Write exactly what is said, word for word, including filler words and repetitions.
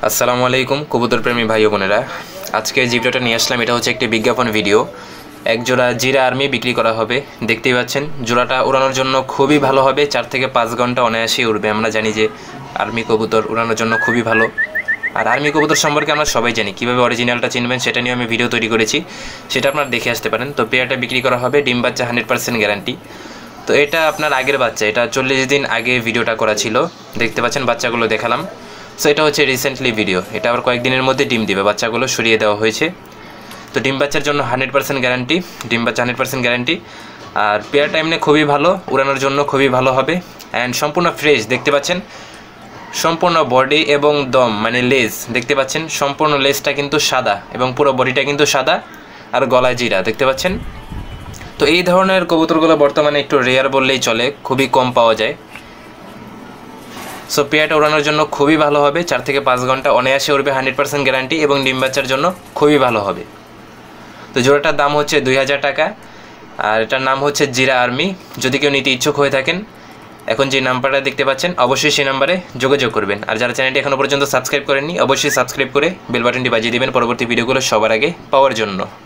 আসসালামু আলাইকুম কবুতর প্রেমী ভাই ও বোনেরা, আজকে যে ভিডিওটা নিয়ে আসলাম এটা হচ্ছে একটি বিজ্ঞাপন ভিডিও। এক জোড়া জিরা আর্মি বিক্রি করা হবে। দেখতেই পাচ্ছেন জোড়াটা উড়ানোর জন্য খুবই ভালো হবে, চার থেকে পাঁচ ঘন্টা অনায়াসেই উড়বে। আমরা জানি যে আর্মি কবুতর উড়ানোর জন্য খুবই ভালো, আর আর্মি কবুতর সম্পর্কে আমরা সবাই জানি। কীভাবে অরিজিনালটা চিনবেন সেটা নিয়ে আমি ভিডিও তৈরি করেছি, সেটা আপনারা দেখে আসতে পারেন। তো পেয়ারটা বিক্রি করা হবে, ডিম বাচ্চা হান্ড্রেড পার্সেন্ট গ্যারান্টি। তো এটা আপনার আগের বাচ্চা, এটা চল্লিশ দিন আগে ভিডিওটা করা ছিল। দেখতে পাচ্ছেন বাচ্চাগুলো দেখালাম। সো এটা হচ্ছে রিসেন্টলি ভিডিও, এটা আবার কয়েকদিনের মধ্যে ডিম দিবে, বাচ্চাগুলো সরিয়ে দেওয়া হয়েছে। তো ডিম বাচ্চার জন্য হান্ড্রেড পার্সেন্ট গ্যারান্টি, ডিম বাচ্চা হান্ড্রেড পার্সেন্ট গ্যারান্টি। আর পেয়ার টাইমে খুবই ভালো, উড়ানোর জন্য খুবই ভালো হবে। অ্যান্ড সম্পূর্ণ ফ্রেশ, দেখতে পাচ্ছেন সম্পূর্ণ বডি এবং দম মানে লেজ দেখতে পাচ্ছেন, সম্পূর্ণ লেজটা কিন্তু সাদা এবং পুরো বডিটা কিন্তু সাদা, আর গলায় জিরা দেখতে পাচ্ছেন। তো এই ধরনের কবুতরগুলো বর্তমানে একটু রেয়ার বললেই চলে, খুবই কম পাওয়া যায়। সো পেয়ারটা ওড়ানোর জন্য খুবই ভালো হবে, চার থেকে পাঁচ ঘন্টা অনায়াসে উড়বে, হান্ড্রেড পার্সেন্ট গ্যারান্টি, এবং ডিম বাচ্চার জন্য খুবই ভালো হবে। তো জোড়াটার দাম হচ্ছে দুই হাজার টাকা, আর এটার নাম হচ্ছে জিরা আর্মি। যদি কেউ নিতে ইচ্ছুক হয়ে থাকেন, এখন যে নাম্বারটা দেখতে পাচ্ছেন অবশ্যই সেই নাম্বারে যোগাযোগ করবেন। আর যারা চ্যানেলটি এখনও পর্যন্ত সাবস্ক্রাইব করেননি অবশ্যই সাবস্ক্রাইব করে বেল বাটনটি বাজিয়ে দেবেন পরবর্তী ভিডিওগুলো সবার আগে পাওয়ার জন্য।